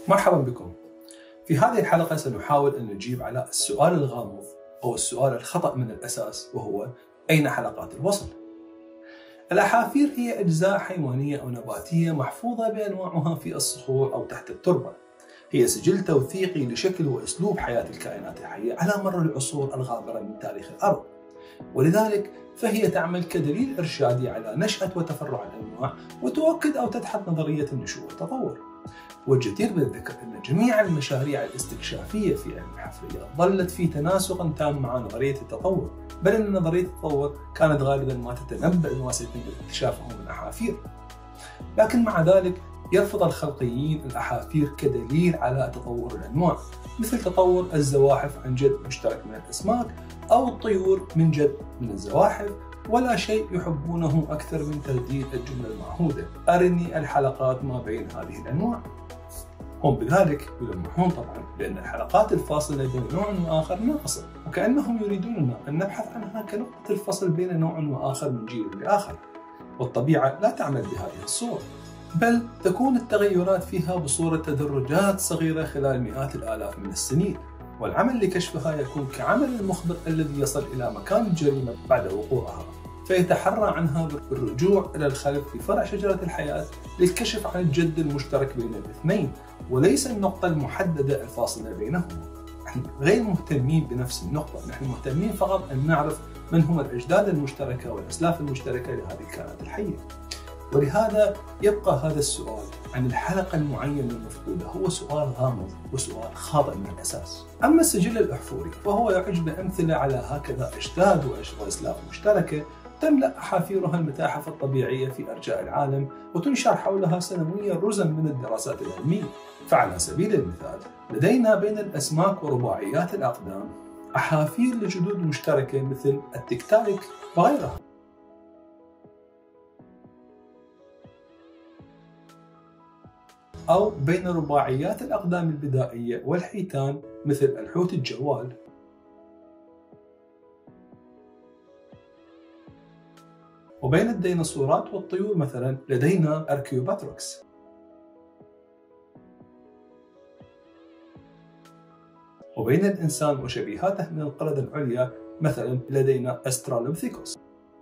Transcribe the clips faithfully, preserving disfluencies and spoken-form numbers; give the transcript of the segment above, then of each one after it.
مرحبا بكم. في هذه الحلقة سنحاول أن نجيب على السؤال الغامض أو السؤال الخطأ من الأساس، وهو أين حلقات الوصل؟ الأحافير هي أجزاء حيوانية أو نباتية محفوظة بأنواعها في الصخور أو تحت التربة. هي سجل توثيقي لشكل وأسلوب حياة الكائنات الحية على مر العصور الغابرة من تاريخ الأرض، ولذلك فهي تعمل كدليل إرشادي على نشأة وتفرع الأنواع، وتؤكد أو تدحض نظرية النشوء والتطور. والجدير بالذكر أن جميع المشاريع الاستكشافية في علم الحفريات ظلت في تناسق تام مع نظرية التطور، بل أن نظرية التطور كانت غالبا ما تتنبأ بما سيتم اكتشافه من أحافير. لكن مع ذلك يرفض الخلقيين الأحافير كدليل على تطور الأنواع، مثل تطور الزواحف عن جد مشترك من الأسماك، أو الطيور من جد من الزواحف. ولا شيء يحبونه أكثر من ترديد الجملة المعهودة: أرني الحلقات ما بين هذه الأنواع. هم بذلك يلمحون طبعا بأن الحلقات الفاصلة بين نوع وآخر ناقصة، وكأنهم يريدوننا أن نبحث عنها كنقطة الفصل بين نوع وآخر من جيل لآخر. والطبيعة لا تعمل بهذه الصورة، بل تكون التغيرات فيها بصورة تدرجات صغيرة خلال مئات الآلاف من السنين، والعمل لكشفها يكون كعمل المخبر الذي يصل إلى مكان الجريمة بعد وقوعها، فيتحرى عنها بالرجوع إلى الخلف في فرع شجرة الحياة للكشف عن الجد المشترك بين الاثنين، وليس النقطة المحددة الفاصلة بينهما. نحن غير مهتمين بنفس النقطة، نحن مهتمين فقط أن نعرف من هم الأجداد المشتركة والأسلاف المشتركة لهذه الكائنات الحية. ولهذا يبقى هذا السؤال عن الحلقة المعينة المفقودة هو سؤال غامض وسؤال خاطئ من الأساس. أما السجل الأحفوري فهو يعج بأمثلة على هكذا أجداد وأسلاف مشتركة تملأ أحافيرها المتاحف الطبيعية في أرجاء العالم، وتنشر حولها سنويا رزم من الدراسات العلمية. فعلى سبيل المثال لدينا بين الأسماك ورباعيات الأقدام أحافير لجدود مشتركة مثل التكتالك وغيرها. أو بين رباعيات الأقدام البدائية والحيتان مثل الحوت الجوال. وبين الديناصورات والطيور مثلا لدينا أركيوباتروكس. وبين الإنسان وشبيهاته من القردة العليا مثلا لدينا أسترالوبيثيكوس.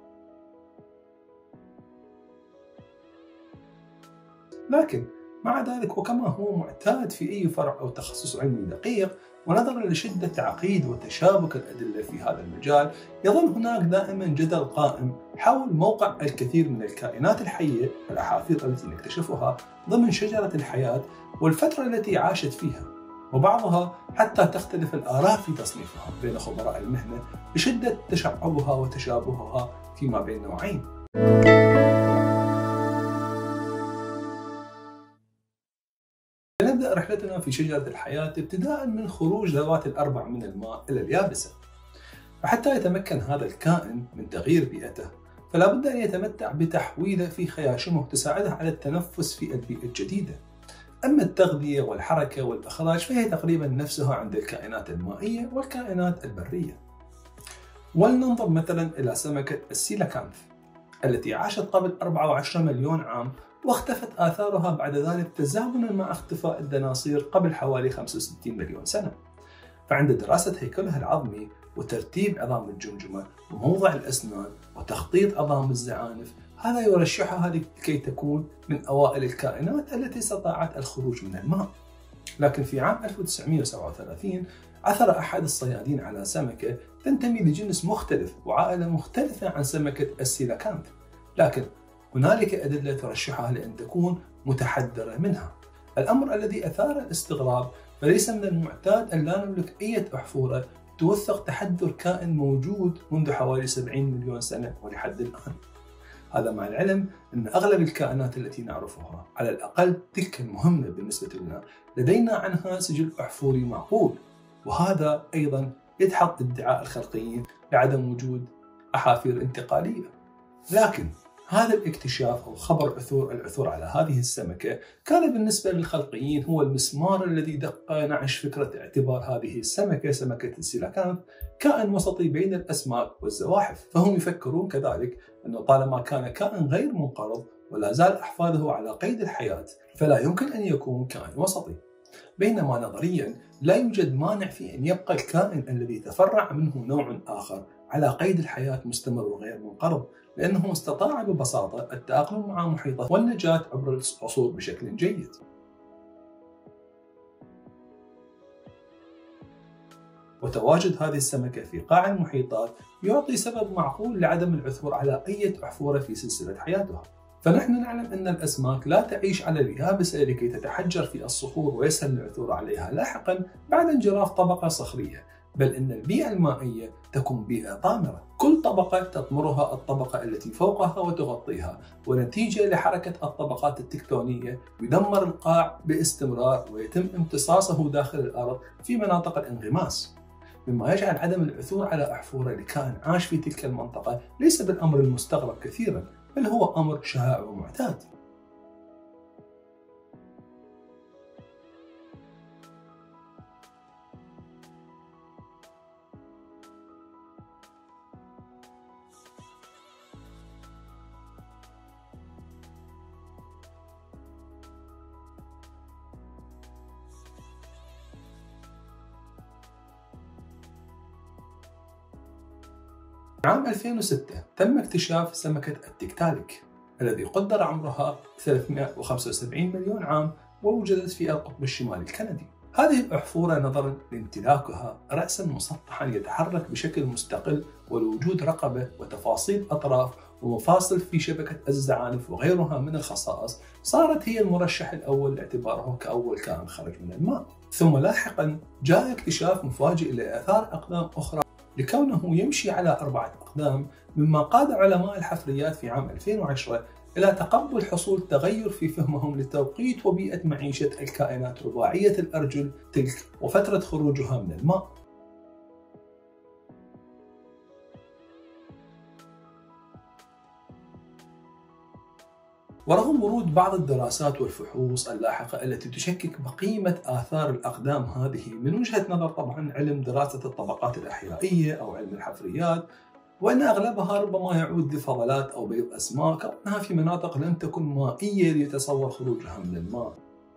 لكن مع ذلك، وكما هو معتاد في أي فرع أو تخصص علمي دقيق، ونظرا لشدة تعقيد وتشابك الأدلة في هذا المجال، يظل هناك دائما جدل قائم حول موقع الكثير من الكائنات الحية الأحافير التي نكتشفها ضمن شجرة الحياة والفترة التي عاشت فيها، وبعضها حتى تختلف الآراء في تصنيفها بين خبراء المهنة لشدة تشعبها وتشابهها فيما بين نوعين. نبدأ رحلتنا في شجرة الحياة ابتداء من خروج ذوات الأربع من الماء إلى اليابسة. وحتى يتمكن هذا الكائن من تغيير بيئته، فلا بد أن يتمتع بتحويلة في خياشيمه تساعده على التنفس في البيئة الجديدة. أما التغذية والحركة والإخراج فهي تقريبا نفسها عند الكائنات المائية والكائنات البرية. ولننظر مثلا إلى سمكة السيلاكانث التي عاشت قبل أربعة وعشرين مليون عام، واختفت آثارها بعد ذلك تزامنا مع اختفاء الدناصير قبل حوالي خمسة وستين مليون سنة. فعند دراسة هيكلها العظمي وترتيب عظام الجمجمة وموضع الأسنان وتخطيط عظام الزعانف، هذا يرشحها لكي تكون من أوائل الكائنات التي استطاعت الخروج من الماء. لكن في عام ألف وتسعمئة وسبعة وثلاثين عثر أحد الصيادين على سمكة تنتمي لجنس مختلف وعائلة مختلفة عن سمكة السيلاكانث، لكن هنالك أدلة ترشحها لأن تكون متحدرة منها. الأمر الذي أثار الاستغراب، فليس من المعتاد أن لا نملك أي أحفورة توثق تحدر كائن موجود منذ حوالي سبعين مليون سنة ولحد الآن. هذا مع العلم أن أغلب الكائنات التي نعرفها، على الأقل تلك المهمة بالنسبة لنا، لدينا عنها سجل أحفوري معقول، وهذا أيضا يدحض ادعاء الخلقيين بعدم وجود أحافير انتقالية. لكن هذا الاكتشاف أو خبر عثور العثور على هذه السمكة كان بالنسبة للخلقيين هو المسمار الذي دق نعش فكرة اعتبار هذه السمكة سمكة السيلاكانث كائن وسطي بين الأسماك والزواحف. فهم يفكرون كذلك أنه طالما كان كائن غير منقرض ولا زال أحفاده على قيد الحياة، فلا يمكن أن يكون كائن وسطي. بينما نظريا لا يوجد مانع في أن يبقى الكائن الذي تفرع منه نوع آخر على قيد الحياة مستمر وغير منقرض، لأنه استطاع ببساطة التأقلم مع محيطه والنجاة عبر العصور بشكل جيد. وتواجد هذه السمكة في قاع المحيطات يعطي سبب معقول لعدم العثور على أي أحفورة في سلسلة حياتها. فنحن نعلم أن الأسماك لا تعيش على اليابسة لكي تتحجر في الصخور ويسهل العثور عليها لاحقا بعد انجراف طبقة صخرية، بل أن البيئة المائية تكون بيئة طامرة، كل طبقة تطمرها الطبقة التي فوقها وتغطيها، ونتيجة لحركة الطبقات التكتونية يدمر القاع باستمرار ويتم امتصاصه داخل الأرض في مناطق الانغماس، مما يجعل عدم العثور على أحفورة لكائن عاش في تلك المنطقة ليس بالأمر المستغرب كثيرا، بل هو أمر شائع ومعتاد. عام ألفين وستة تم اكتشاف سمكة التيكتاليك الذي قدر عمرها ثلاثمئة وخمسة وسبعين مليون عام ووجدت في القطب الشمالي الكندي. هذه الأحفورة نظرا لامتلاكها رأسا مسطحا يتحرك بشكل مستقل ولوجود رقبة وتفاصيل أطراف ومفاصل في شبكة الزعانف وغيرها من الخصائص، صارت هي المرشح الأول لاعتباره كأول كائن خرج من الماء. ثم لاحقا جاء اكتشاف مفاجئ لآثار أقدام أخرى لكونه يمشي على أربعة أقدام، مما قاد علماء الحفريات في عام ألفين وعشرة إلى تقبل حصول تغير في فهمهم لتوقيت وبيئة معيشة الكائنات رباعية الأرجل تلك وفترة خروجها من الماء. ورغم ورود بعض الدراسات والفحوص اللاحقة التي تشكك بقيمة آثار الأقدام هذه من وجهة نظر طبعا علم دراسة الطبقات الأحيائية أو علم الحفريات، وأن أغلبها ربما يعود لفضلات أو بيض أسماك أو أنها في مناطق لم تكن مائية ليتصور خروجها من الماء.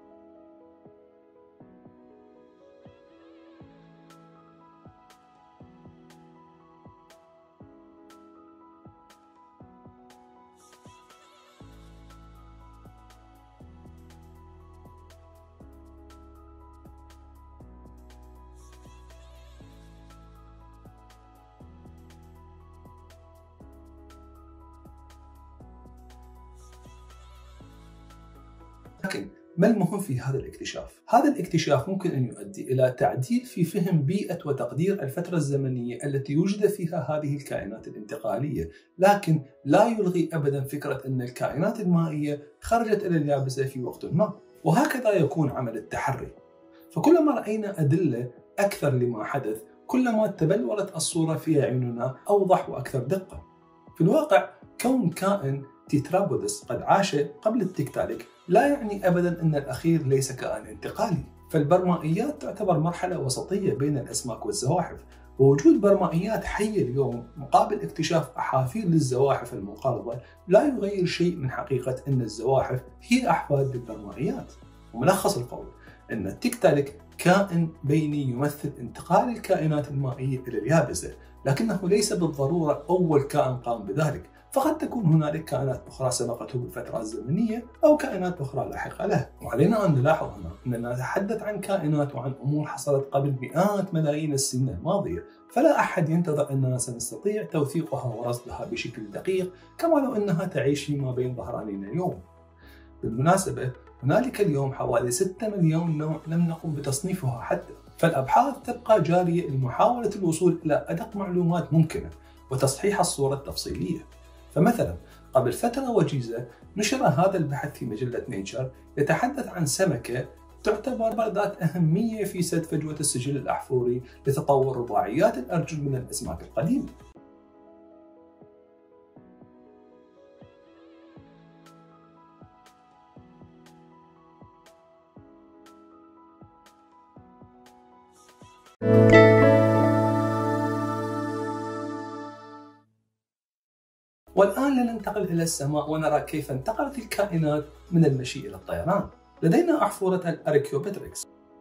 لكن ما المهم في هذا الاكتشاف؟ هذا الاكتشاف ممكن أن يؤدي إلى تعديل في فهم بيئة وتقدير الفترة الزمنية التي وجد فيها هذه الكائنات الانتقالية، لكن لا يلغي أبدا فكرة أن الكائنات المائية خرجت إلى اليابسة في وقت ما. وهكذا يكون عمل التحري، فكلما رأينا أدلة أكثر لما حدث كلما تبلورت الصورة في أعيننا أوضح وأكثر دقة. في الواقع كون كائن تيترابودس قد عاش قبل التيكتاليك لا يعني أبدا أن الأخير ليس كائن انتقالي، فالبرمائيات تعتبر مرحلة وسطية بين الأسماك والزواحف، ووجود برمائيات حية اليوم مقابل اكتشاف أحافير للزواحف المنقرضة لا يغير شيء من حقيقة أن الزواحف هي أحفاد للبرمائيات. وملخص القول أن التيكتاليك كائن بيني يمثل انتقال الكائنات المائية إلى اليابسة، لكنه ليس بالضرورة أول كائن قام بذلك، فقد تكون هنالك كائنات أخرى سبقته بالفترة الزمنية أو كائنات أخرى لاحقة له. وعلينا أن نلاحظ هنا أننا نتحدث عن كائنات وعن أمور حصلت قبل مئات ملايين السنين الماضية، فلا أحد ينتظر أننا سنستطيع توثيقها ورصدها بشكل دقيق كما لو أنها تعيش فيما بين ظهرانينا اليوم. بالمناسبة هنالك اليوم حوالي ستة مليون نوع لم نقم بتصنيفها حتى، فالأبحاث تبقى جارية لمحاولة الوصول إلى أدق معلومات ممكنة وتصحيح الصورة التفصيلية. فمثلا قبل فترة وجيزة نشر هذا البحث في مجلة نيتشر يتحدث عن سمكة تعتبر ذات أهمية في سد فجوة السجل الأحفوري لتطور رباعيات الأرجل من الأسماك القديمة. والآن لننتقل إلى السماء ونرى كيف انتقلت الكائنات من المشي إلى الطيران. لدينا أحفورة الأريكيوبتريكس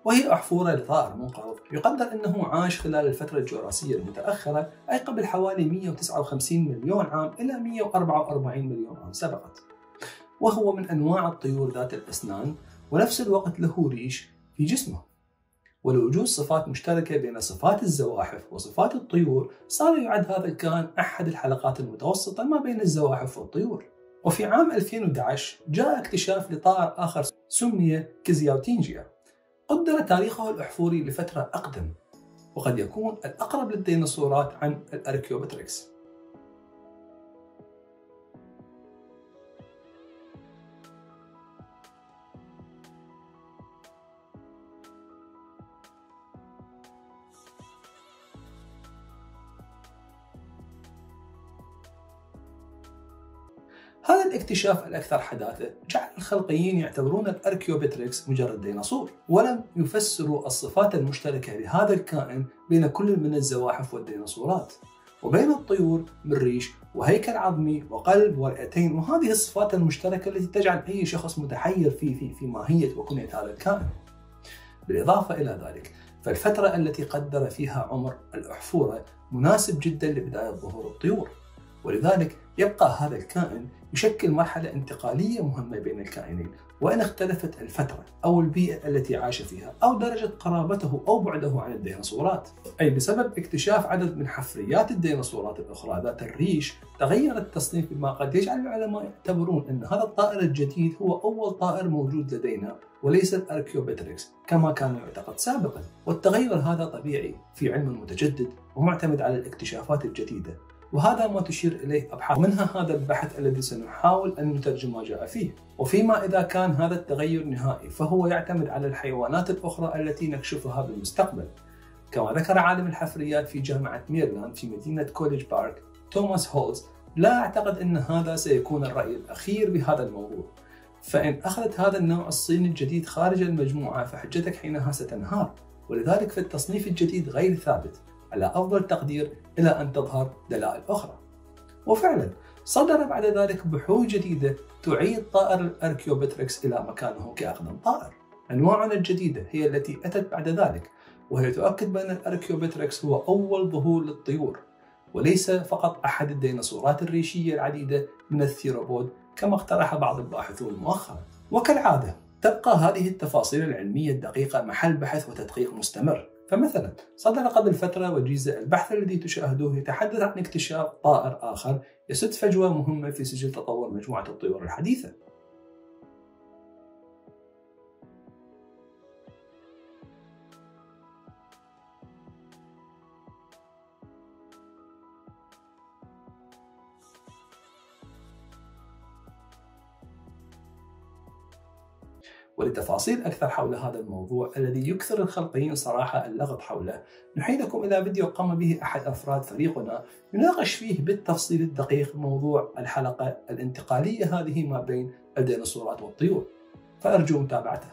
وهي أحفورة لطائر منقرض يقدر أنه عاش خلال الفترة الجوراسية المتأخرة، أي قبل حوالي مئة وتسعة وخمسين مليون عام إلى مئة وأربعة وأربعين مليون عام سبقت، وهو من أنواع الطيور ذات الأسنان ونفس الوقت له ريش في جسمه. ولوجود صفات مشتركة بين صفات الزواحف وصفات الطيور، صار يعد هذا الكائن أحد الحلقات المتوسطة ما بين الزواحف والطيور. وفي عام ألفين وأحد عشر جاء اكتشاف لطائر آخر سمي كيزياوتينجيا، قدر تاريخه الأحفوري لفترة أقدم، وقد يكون الأقرب للديناصورات عن الأركيوبتريكس. هذا الاكتشاف الأكثر حداثة جعل الخلقيين يعتبرون الأركيوبتريكس مجرد ديناصور، ولم يفسروا الصفات المشتركة لهذا الكائن بين كل من الزواحف والديناصورات، وبين الطيور من ريش وهيكل عظمي وقلب ورئتين، وهذه الصفات المشتركة التي تجعل أي شخص متحير في في في ماهية وكنية هذا الكائن. بالإضافة إلى ذلك، فالفترة التي قدر فيها عمر الأحفورة مناسب جدا لبداية ظهور الطيور، ولذلك يبقى هذا الكائن يشكل مرحلة انتقالية مهمة بين الكائنين، وإن اختلفت الفترة أو البيئة التي عاش فيها أو درجة قرابته أو بعده عن الديناصورات، أي بسبب اكتشاف عدد من حفريات الديناصورات الأخرى ذات الريش تغير التصنيف، بما قد يجعل العلماء يعتبرون أن هذا الطائر الجديد هو أول طائر موجود لدينا وليس الأركيوبتريكس كما كان يعتقد سابقا. والتغير هذا طبيعي في علم متجدد ومعتمد على الاكتشافات الجديدة، وهذا ما تشير إليه أبحاث، منها هذا البحث الذي سنحاول أن نترجم ما جاء فيه. وفيما إذا كان هذا التغير نهائي فهو يعتمد على الحيوانات الأخرى التي نكشفها بالمستقبل. كما ذكر عالم الحفريات في جامعة ميرلاند في مدينة كوليج بارك توماس هولز: لا أعتقد أن هذا سيكون الرأي الأخير بهذا الموضوع، فإن أخذت هذا النوع الصيني الجديد خارج المجموعة فحجتك حينها ستنهار، ولذلك في التصنيف الجديد غير ثابت على أفضل تقدير إلى أن تظهر دلائل أخرى. وفعلا صدر بعد ذلك بحوث جديدة تعيد طائر الأركيوبتريكس إلى مكانه كأقدم طائر. أنواعنا الجديدة هي التي أتت بعد ذلك، وهي تؤكد بأن الأركيوبتريكس هو أول ظهور للطيور وليس فقط أحد الديناصورات الريشية العديدة من الثيروبود كما اقترح بعض الباحثون مؤخرا. وكالعادة تبقى هذه التفاصيل العلمية الدقيقة محل بحث وتدقيق مستمر. فمثلا صدر قبل فترة وجيز البحث الذي تشاهدوه يتحدث عن اكتشاف طائر آخر يسد فجوة مهمة في سجل تطور مجموعة الطيور الحديثة. ولتفاصيل أكثر حول هذا الموضوع الذي يكثر الخلقيين صراحة اللغط حوله، نحيلكم إلى فيديو قام به أحد أفراد فريقنا يناقش فيه بالتفصيل الدقيق موضوع الحلقة الانتقالية هذه ما بين الديناصورات والطيور، فأرجو متابعته.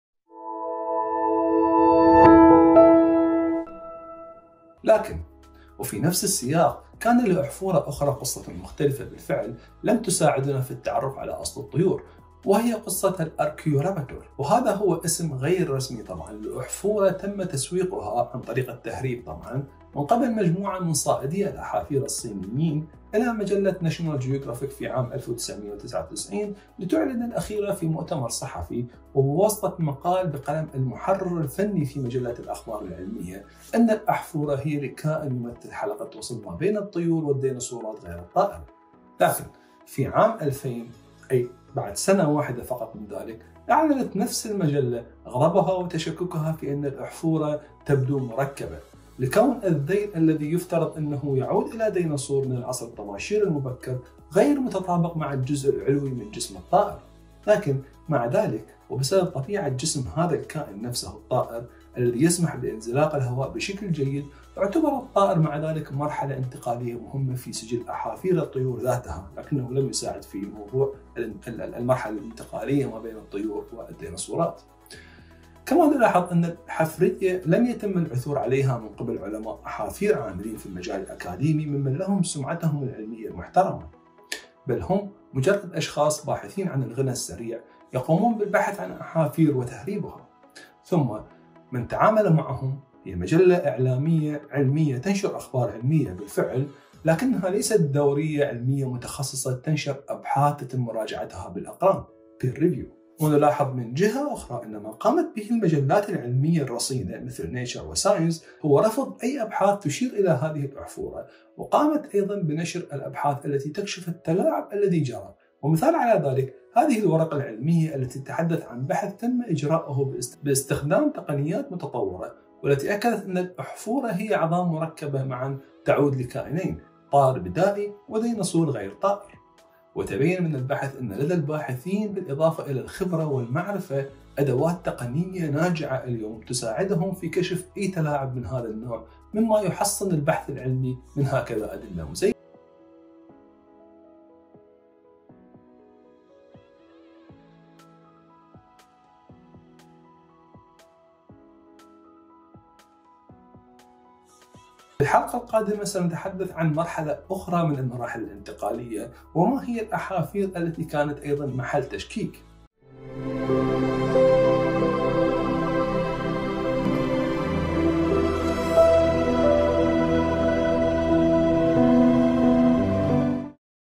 لكن وفي نفس السياق كان لأحفورة أخرى قصة مختلفة بالفعل لم تساعدنا في التعرف على أصل الطيور، وهي قصة الأركيورابتور، وهذا هو اسم غير رسمي طبعا لأحفورة تم تسويقها عن طريق التهريب طبعا من قبل مجموعة من صائدي الأحافير الصينيين إلى مجلة ناشونال جيوغرافيك في عام ألف وتسعمئة وتسعة وتسعين لتعلن الأخيرة في مؤتمر صحفي وبواسطة مقال بقلم المحرر الفني في مجلة الأخبار العلمية أن الأحفورة هي لكائن يمثل حلقة وصل ما بين الطيور والديناصورات غير الطائرة. لكن في عام ألفين، أي بعد سنة واحدة فقط من ذلك، أعلنت نفس المجلة غضبها وتشككها في أن الأحفورة تبدو مركبة، لكون الذيل الذي يفترض أنه يعود إلى ديناصور من العصر الطباشيري المبكر غير متطابق مع الجزء العلوي من جسم الطائر. لكن مع ذلك وبسبب طبيعة جسم هذا الكائن نفسه الطائر الذي يسمح بانزلاق الهواء بشكل جيد، اعتبر الطائر مع ذلك مرحلة انتقالية مهمة في سجل أحافير الطيور ذاتها، لكنه لم يساعد في موضوع المرحلة الانتقالية ما بين الطيور والديناصورات. كما نلاحظ أن الحفرية لم يتم العثور عليها من قبل علماء أحافير عاملين في المجال الأكاديمي ممن لهم سمعتهم العلمية المحترمة، بل هم مجرد أشخاص باحثين عن الغنى السريع يقومون بالبحث عن أحافير وتهريبها. ثم من تعامل معهم هي مجلة إعلامية علمية تنشر أخبار علمية بالفعل، لكنها ليست دورية علمية متخصصة تنشر أبحاث تتم مراجعتها بالأقران peer review. ونلاحظ من جهة أخرى أن ما قامت به المجلات العلمية الرصينة مثل نيتشر وساينس هو رفض أي أبحاث تشير إلى هذه الأحفورة، وقامت أيضا بنشر الأبحاث التي تكشف التلاعب الذي جرى. ومثال على ذلك هذه الورقة العلمية التي تتحدث عن بحث تم إجراؤه باستخدام تقنيات متطورة، والتي أكدت أن الأحفورة هي عظام مركبة معا تعود لكائنين، طائر بدائي وديناصور غير طائر. وتبين من البحث أن لدى الباحثين بالإضافة إلى الخبرة والمعرفة أدوات تقنية ناجعة اليوم تساعدهم في كشف أي تلاعب من هذا النوع، مما يحصن البحث العلمي من هكذا أدلة مزيفة. في الحلقة القادمة سنتحدث عن مرحلة أخرى من المراحل الانتقالية، وما هي الأحافير التي كانت أيضا محل تشكيك.